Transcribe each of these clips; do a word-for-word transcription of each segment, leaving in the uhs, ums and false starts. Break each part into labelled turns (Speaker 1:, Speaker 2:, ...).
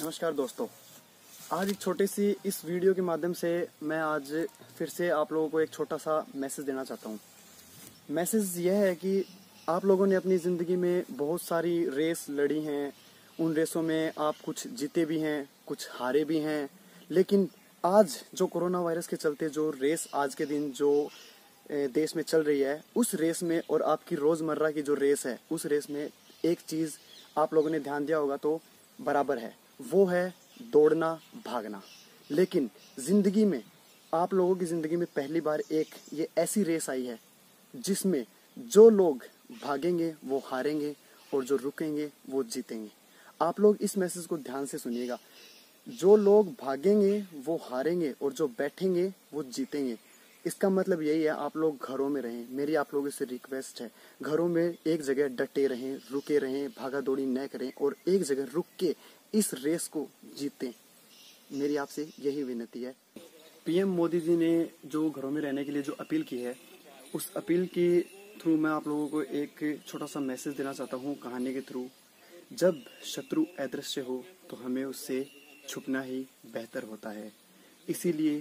Speaker 1: नमस्कार दोस्तों, आज एक छोटी सी इस वीडियो के माध्यम से मैं आज फिर से आप लोगों को एक छोटा सा मैसेज देना चाहता हूँ। मैसेज यह है कि आप लोगों ने अपनी ज़िंदगी में बहुत सारी रेस लड़ी हैं। उन रेसों में आप कुछ जीते भी हैं, कुछ हारे भी हैं, लेकिन आज जो कोरोना वायरस के चलते जो रेस आज के दिन जो देश में चल रही है, उस रेस में और आपकी रोज़मर्रा की जो रेस है, उस रेस में एक चीज़ आप लोगों ने ध्यान दिया होगा तो बराबर है, वो है दौड़ना, भागना। लेकिन ज़िंदगी में आप लोगों की ज़िंदगी में पहली बार एक ये ऐसी रेस आई है जिसमें जो लोग भागेंगे वो हारेंगे और जो रुकेंगे वो जीतेंगे। आप लोग इस मैसेज को ध्यान से सुनिएगा। जो लोग भागेंगे वो हारेंगे और जो बैठेंगे वो जीतेंगे। इसका मतलब यही है, आप लोग घरों में रहें। मेरी आप लोगों से रिक्वेस्ट है, घरों में एक जगह डटे रहें, रुके रहें, भागा दौड़ी न करें और एक जगह रुक के इस रेस को जीतें। मेरी आपसे यही विनती है। पीएम मोदी जी ने जो घरों में रहने के लिए जो अपील की है, उस अपील के थ्रू मैं आप लोगों को एक छोटा सा मैसेज देना चाहता हूँ कहानी के थ्रू। जब शत्रु अदृश्य हो तो हमें उससे छुपना ही बेहतर होता है। इसीलिए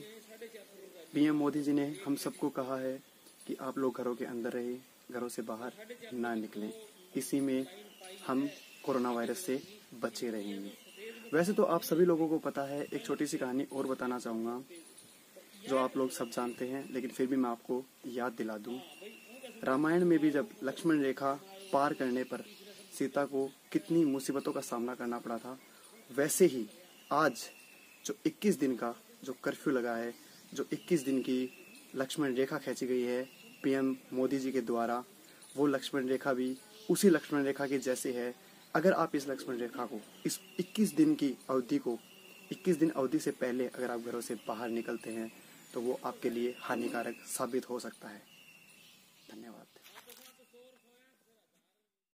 Speaker 1: पीएम मोदी जी ने हम सबको कहा है कि आप लोग घरों के अंदर रहें, घरों से बाहर ना निकलें। इसी में हम कोरोना वायरस से बचे रहेंगे। वैसे तो आप सभी लोगों को पता है। एक छोटी सी कहानी और बताना चाहूँगा जो आप लोग सब जानते हैं, लेकिन फिर भी मैं आपको याद दिला दूं। रामायण में भी जब लक्ष्मण रेखा पार करने पर सीता को कितनी मुसीबतों का सामना करना पड़ा था, वैसे ही आज जो इक्कीस दिन का जो कर्फ्यू लगा है, जो इक्कीस दिन की लक्ष्मण रेखा खींची गई है पीएम मोदी जी के द्वारा, वो लक्ष्मण रेखा भी उसी लक्ष्मण रेखा के जैसे है। अगर आप इस लक्ष्मण रेखा को, इस इक्कीस दिन की अवधि को, इक्कीस दिन अवधि से पहले अगर आप घरों से बाहर निकलते हैं तो वो आपके लिए हानिकारक साबित हो सकता है। धन्यवाद।